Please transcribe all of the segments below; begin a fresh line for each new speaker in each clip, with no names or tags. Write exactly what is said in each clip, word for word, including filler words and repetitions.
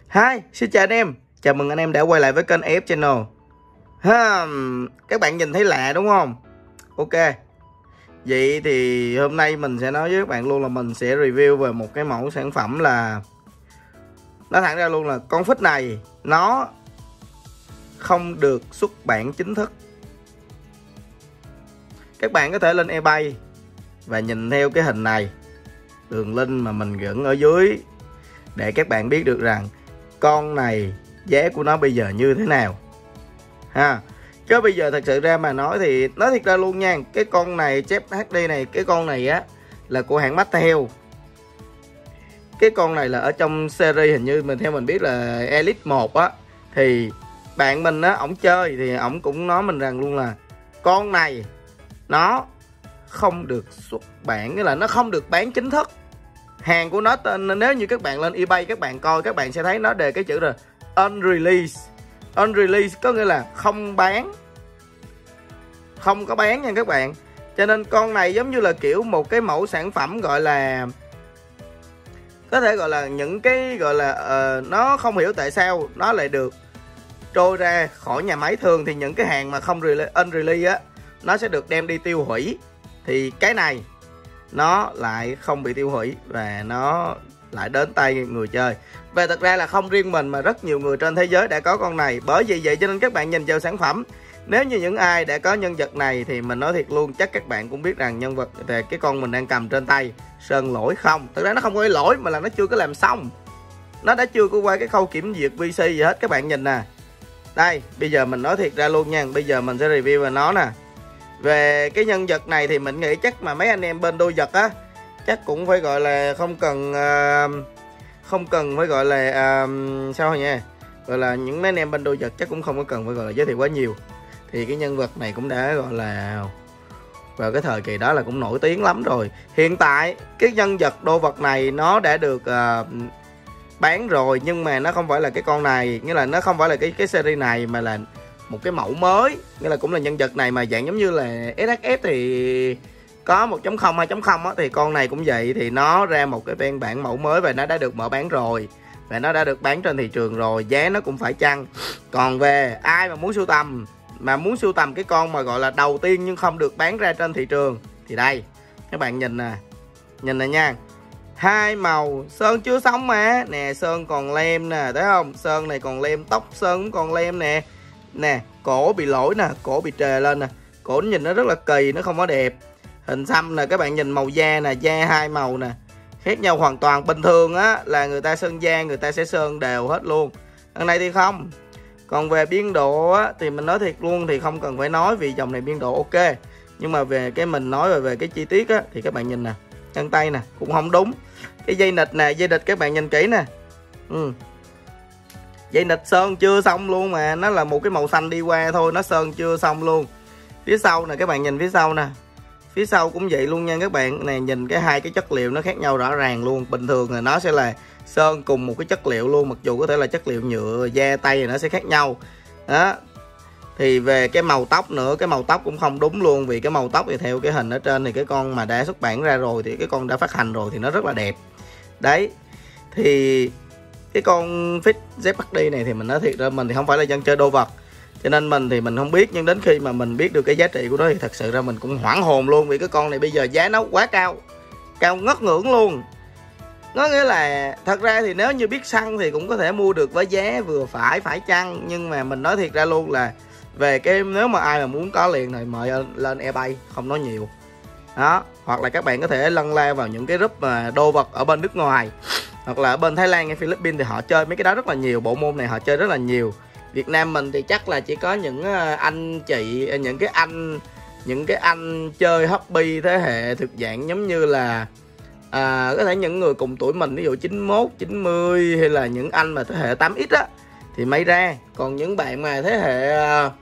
Hi, xin chào anh em. Chào mừng anh em đã quay lại với kênh a ép Channel. Ha, các bạn nhìn thấy lạ đúng không? Ok. Vậy thì hôm nay mình sẽ nói với các bạn luôn là mình sẽ review về một cái mẫu sản phẩm là nói thẳng ra luôn là con phích này nó không được xuất bản chính thức. Các bạn có thể lên eBay và nhìn theo cái hình này, đường link mà mình gửi ở dưới để các bạn biết được rằng con này giá của nó bây giờ như thế nào ha. Chứ bây giờ thật sự ra mà nói thì nói thiệt ra luôn nha, cái con này chép hát đê này, cái con này á là của hãng Mattel. Cái con này là ở trong series, hình như mình theo mình biết là Elite một á, thì bạn mình á, ổng chơi thì ổng cũng nói mình rằng luôn là con này nó không được xuất bản, nghĩa là nó không được bán chính thức. Hàng của nó tên, nếu như các bạn lên eBay các bạn coi, các bạn sẽ thấy nó đề cái chữ là unreleased. Unreleased có nghĩa là không bán, không có bán nha các bạn. Cho nên con này giống như là kiểu một cái mẫu sản phẩm gọi là có thể gọi là những cái gọi là uh, nó không hiểu tại sao nó lại được trôi ra khỏi nhà máy. Thường thì những cái hàng mà không unreleased á nó sẽ được đem đi tiêu hủy, thì cái này nó lại không bị tiêu hủy và nó lại đến tay người chơi. Và thật ra là không riêng mình mà rất nhiều người trên thế giới đã có con này. Bởi vì vậy cho nên các bạn nhìn vào sản phẩm, nếu như những ai đã có nhân vật này thì mình nói thiệt luôn, chắc các bạn cũng biết rằng nhân vật về cái con mình đang cầm trên tay sơn lỗi không. Thật ra nó không có lỗi mà là nó chưa có làm xong, nó đã chưa có qua cái khâu kiểm duyệt vê xê gì hết. Các bạn nhìn nè, đây bây giờ mình nói thiệt ra luôn nha, bây giờ mình sẽ review về nó nè. Về cái nhân vật này thì mình nghĩ chắc mà mấy anh em bên đôi vật á chắc cũng phải gọi là không cần uh, không cần phải gọi là uh, sao nha, gọi là những mấy anh em bên đôi vật chắc cũng không có cần phải gọi là giới thiệu quá nhiều. Thì cái nhân vật này cũng đã gọi là vào cái thời kỳ đó là cũng nổi tiếng lắm rồi. Hiện tại cái nhân vật đô vật này nó đã được uh, bán rồi, nhưng mà nó không phải là cái con này, nghĩa là nó không phải là cái cái series này mà là một cái mẫu mới, nghĩa là cũng là nhân vật này mà dạng giống như là ét hát ép thì có một chấm không, hai chấm không á, thì con này cũng vậy. Thì nó ra một cái phiên bản mẫu mới và nó đã được mở bán rồi, và nó đã được bán trên thị trường rồi, giá nó cũng phải chăng. Còn về ai mà muốn sưu tầm, mà muốn sưu tầm cái con mà gọi là đầu tiên nhưng không được bán ra trên thị trường thì đây, các bạn nhìn nè, nhìn nè nha, hai màu sơn chưa xong mà nè, sơn còn lem nè, thấy không, sơn này còn lem, tóc sơn cũng còn lem nè. Nè, cổ bị lỗi nè, cổ bị trề lên nè, cổ nhìn nó rất là kỳ, nó không có đẹp. Hình xăm nè, các bạn nhìn màu da nè, da hai màu nè khác nhau hoàn toàn. Bình thường á là người ta sơn da người ta sẽ sơn đều hết luôn, đằng này thì không. Còn về biên độ á thì mình nói thiệt luôn thì không cần phải nói, vì dòng này biên độ ok. Nhưng mà về cái mình nói về, về cái chi tiết á thì các bạn nhìn nè, chân tay nè cũng không đúng. Cái dây nịch nè, dây nịch các bạn nhìn kỹ nè, ừ. Dây nịch sơn chưa xong luôn mà, nó là một cái màu xanh đi qua thôi, nó sơn chưa xong luôn. Phía sau nè, các bạn nhìn phía sau nè, phía sau cũng vậy luôn nha các bạn. Nè, nhìn cái hai cái chất liệu nó khác nhau rõ ràng luôn. Bình thường là nó sẽ là sơn cùng một cái chất liệu luôn, mặc dù có thể là chất liệu nhựa, da tay thì nó sẽ khác nhau đó. Thì về cái màu tóc nữa, cái màu tóc cũng không đúng luôn, vì cái màu tóc thì theo cái hình ở trên thì cái con mà đã xuất bản ra rồi, thì cái con đã phát hành rồi thì nó rất là đẹp đấy. Thì cái con Fix dép hát đê này thì mình nói thiệt ra mình thì không phải là dân chơi đô vật, cho nên mình thì mình không biết. Nhưng đến khi mà mình biết được cái giá trị của nó thì thật sự ra mình cũng hoảng hồn luôn, vì cái con này bây giờ giá nó quá cao, cao ngất ngưỡng luôn. Nó nghĩa là thật ra thì nếu như biết săn thì cũng có thể mua được với giá vừa phải, phải chăng. Nhưng mà mình nói thiệt ra luôn là về cái nếu mà ai mà muốn có liền thì mời lên eBay, không nói nhiều đó. Hoặc là các bạn có thể lân la vào những cái group mà đô vật ở bên nước ngoài, hoặc là ở bên Thái Lan hay Philippines thì họ chơi mấy cái đó rất là nhiều, bộ môn này họ chơi rất là nhiều. Việt Nam mình thì chắc là chỉ có những anh chị, những cái anh những cái anh chơi hobby thế hệ thực dạng giống như là à, có thể những người cùng tuổi mình, ví dụ chín mốt, chín mươi, hay là những anh mà thế hệ tám x á thì may ra. Còn những bạn mà thế hệ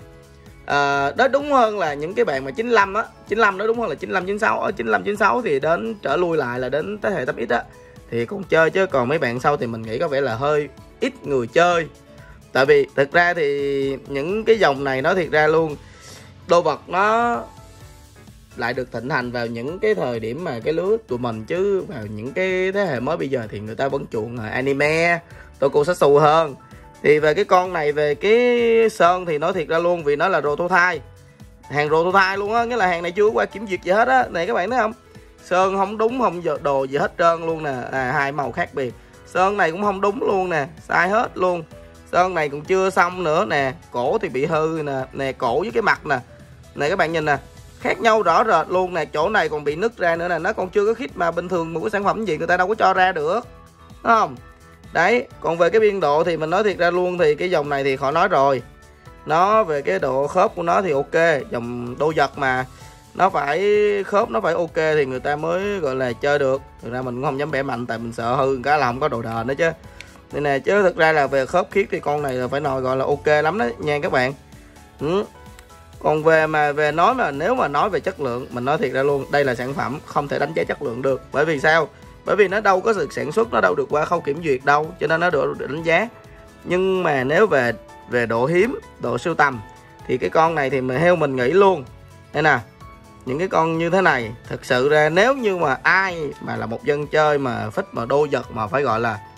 à, đó đúng hơn là những cái bạn mà chín lăm á, chín lăm đó đúng hơn là chín lăm, chín sáu, ở chín lăm, chín sáu thì đến trở lui lại là đến thế hệ tám x á thì còn chơi. Chứ còn mấy bạn sau thì mình nghĩ có vẻ là hơi ít người chơi. Tại vì thực ra thì những cái dòng này nói thiệt ra luôn, đô vật nó lại được thịnh hành vào những cái thời điểm mà cái lứa tụi mình, chứ vào những cái thế hệ mới bây giờ thì người ta vẫn chuộng anime, Tokusatsu hơn. Thì về cái con này, về cái sơn thì nói thiệt ra luôn, vì nó là prototype, hàng prototype luôn á, nghĩa là hàng này chưa qua kiểm duyệt gì hết á. Này các bạn thấy không, sơn không đúng, không đồ gì hết trơn luôn nè. À, hai màu khác biệt, sơn này cũng không đúng luôn nè, sai hết luôn. Sơn này còn chưa xong nữa nè, cổ thì bị hư nè, nè cổ với cái mặt nè, này các bạn nhìn nè, khác nhau rõ rệt luôn nè. Chỗ này còn bị nứt ra nữa nè, nó còn chưa có khít, mà bình thường một cái sản phẩm gì người ta đâu có cho ra được, đúng không? Đấy, còn về cái biên độ thì mình nói thiệt ra luôn, thì cái dòng này thì khỏi nói rồi. Nó về cái độ khớp của nó thì ok, dòng đô vật mà nó phải khớp nó phải ok thì người ta mới gọi là chơi được. Thực ra mình cũng không dám bẻ mạnh, tại mình sợ hư cái là không có đồ đền nữa chứ. Nên nè, chứ thực ra là về khớp khiết thì con này là phải nói gọi là ok lắm đó nha các bạn. Ừ. Còn về mà về nói mà nếu mà nói về chất lượng, mình nói thiệt ra luôn, đây là sản phẩm không thể đánh giá chất lượng được. Bởi vì sao? Bởi vì nó đâu có sự sản xuất, nó đâu được qua khâu kiểm duyệt đâu, cho nên nó được đánh giá. Nhưng mà nếu về về độ hiếm, độ sưu tầm thì cái con này thì mà theo mình nghĩ luôn, đây nè, những cái con như thế này thực sự ra nếu như mà ai mà là một dân chơi mà thích mà đô vật mà phải gọi là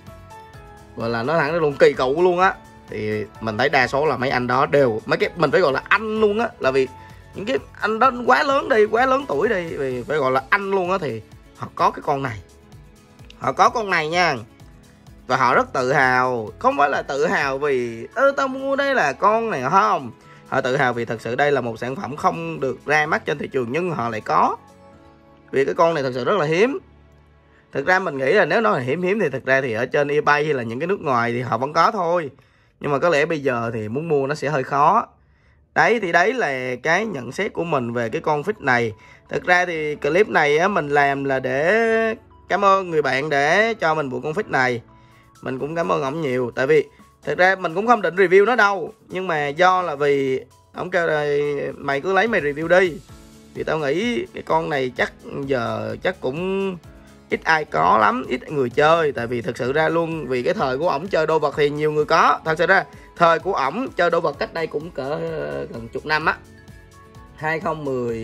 gọi là nói thẳng ra luôn kỳ cựu luôn á, thì mình thấy đa số là mấy anh đó đều, mấy cái mình phải gọi là anh luôn á, là vì những cái anh đó quá lớn đi, quá lớn tuổi đi, vì phải gọi là anh luôn á, thì họ có cái con này, họ có con này nha, và họ rất tự hào. Không phải là tự hào vì ơ tao mua đây là con này không, họ tự hào vì thật sự đây là một sản phẩm không được ra mắt trên thị trường, nhưng họ lại có, vì cái con này thật sự rất là hiếm. Thực ra mình nghĩ là nếu nó là hiếm hiếm thì thực ra thì ở trên eBay hay là những cái nước ngoài thì họ vẫn có thôi, nhưng mà có lẽ bây giờ thì muốn mua nó sẽ hơi khó. Đấy, thì đấy là cái nhận xét của mình về cái con Fix này. Thực ra thì clip này á, mình làm là để cảm ơn người bạn để cho mình bộ con Fix này. Mình cũng cảm ơn ổng nhiều, tại vì thực ra mình cũng không định review nó đâu, nhưng mà do là vì ổng kêu là mày cứ lấy mày review đi, thì tao nghĩ cái con này chắc giờ chắc cũng ít ai có lắm, ít người chơi. Tại vì thực sự ra luôn, vì cái thời của ổng chơi đô vật thì nhiều người có. Thật sự ra thời của ổng chơi đô vật cách đây cũng cỡ gần chục năm á, hai không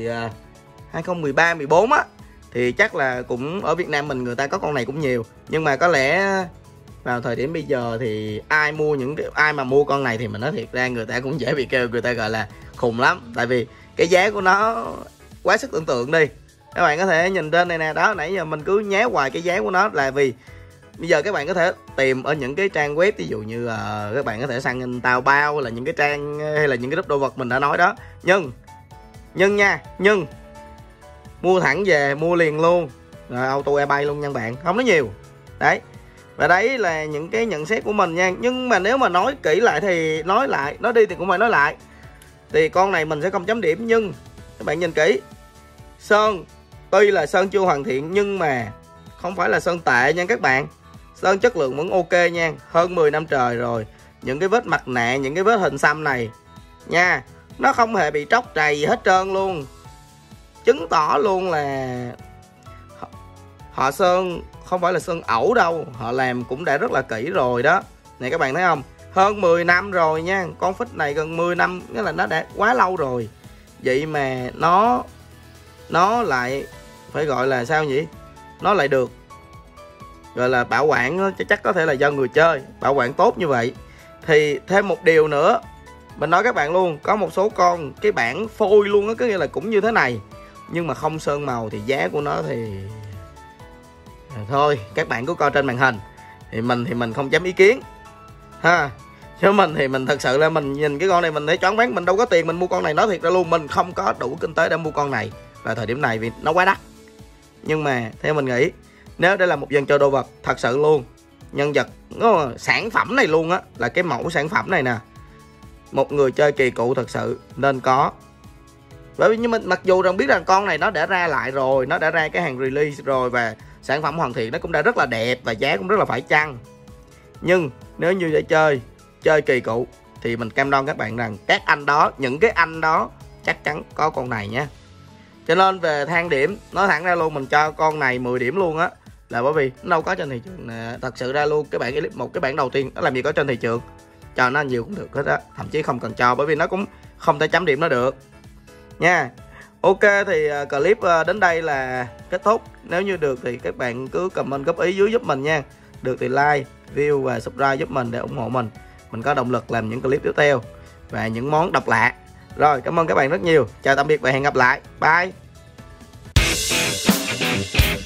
một ba mười bốn á, thì chắc là cũng ở Việt Nam mình người ta có con này cũng nhiều. Nhưng mà có lẽ vào thời điểm bây giờ thì ai mua những cái ai mà mua con này thì mình nói thiệt ra người ta cũng dễ bị kêu, người ta gọi là khùng lắm. Tại vì cái giá của nó quá sức tưởng tượng đi. Các bạn có thể nhìn trên này nè, đó, nãy giờ mình cứ nhé hoài cái giá của nó là vì bây giờ các bạn có thể tìm ở những cái trang web, ví dụ như uh, các bạn có thể săn tàu bao là những cái trang hay là những cái group đồ vật mình đã nói đó. Nhưng nhưng nha, nhưng mua thẳng về mua liền luôn, rồi auto eBay luôn nha bạn, không nói nhiều. Đấy, và đấy là những cái nhận xét của mình nha. Nhưng mà nếu mà nói kỹ lại thì nói lại, nói đi thì cũng phải nói lại, thì con này mình sẽ không chấm điểm. Nhưng các bạn nhìn kỹ, sơn tuy là sơn chưa hoàn thiện nhưng mà không phải là sơn tệ nha các bạn. Sơn chất lượng vẫn ok nha, hơn mười năm trời rồi. Những cái vết mặt nạ, những cái vết hình xăm này nha, nó không hề bị tróc trầy gì hết trơn luôn, chứng tỏ luôn là họ sơn không phải là sơn ẩu đâu, họ làm cũng đã rất là kỹ rồi đó. Này các bạn thấy không, hơn mười năm rồi nha, con Fix này gần mười năm, nghĩa là nó đã quá lâu rồi. Vậy mà nó nó lại phải gọi là sao nhỉ, nó lại được gọi là bảo quản, chắc có thể là do người chơi bảo quản tốt như vậy. Thì thêm một điều nữa mình nói các bạn luôn, có một số con cái bản phôi luôn á, có nghĩa là cũng như thế này nhưng mà không sơn màu, thì giá của nó thì thôi các bạn cứ coi trên màn hình, thì mình thì mình không dám ý kiến ha. Chứ mình thì mình thật sự là mình nhìn cái con này mình thấy choáng váng, mình đâu có tiền mình mua con này, nói thiệt ra luôn, mình không có đủ kinh tế để mua con này vào thời điểm này vì nó quá đắt. Nhưng mà theo mình nghĩ, nếu đây là một dân chơi đồ vật thật sự luôn, nhân vật nó, sản phẩm này luôn á, là cái mẫu sản phẩm này nè, một người chơi kỳ cựu thật sự nên có. Bởi vì nhưng mà mặc dù rằng biết rằng con này nó đã ra lại rồi, nó đã ra cái hàng release rồi, và sản phẩm hoàn thiện nó cũng đã rất là đẹp và giá cũng rất là phải chăng, nhưng nếu như để chơi chơi kỳ cựu thì mình cam đoan các bạn rằng các anh đó, những cái anh đó chắc chắn có con này nha. Cho nên về thang điểm, nói thẳng ra luôn, mình cho con này mười điểm luôn á, là bởi vì nó đâu có trên thị trường nè. Thật sự ra luôn, cái bản một cái bản đầu tiên nó làm gì có trên thị trường, cho nó nhiều cũng được hết á, thậm chí không cần cho, bởi vì nó cũng không thể chấm điểm nó được nha. Ok, thì clip đến đây là kết thúc. Nếu như được thì các bạn cứ comment góp ý dưới giúp mình nha. Được thì like, view và subscribe giúp mình để ủng hộ mình. Mình có động lực làm những clip tiếp theo và những món độc lạ. Rồi, cảm ơn các bạn rất nhiều. Chào tạm biệt và hẹn gặp lại. Bye.